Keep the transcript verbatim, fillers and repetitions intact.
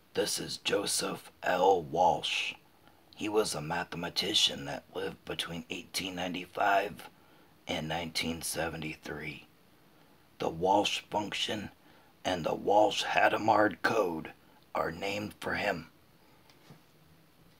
This is Joseph L. Walsh. He was a mathematician that lived between eighteen ninety-five and nineteen seventy-three. The Walsh function and the Walsh-Hadamard code are named for him.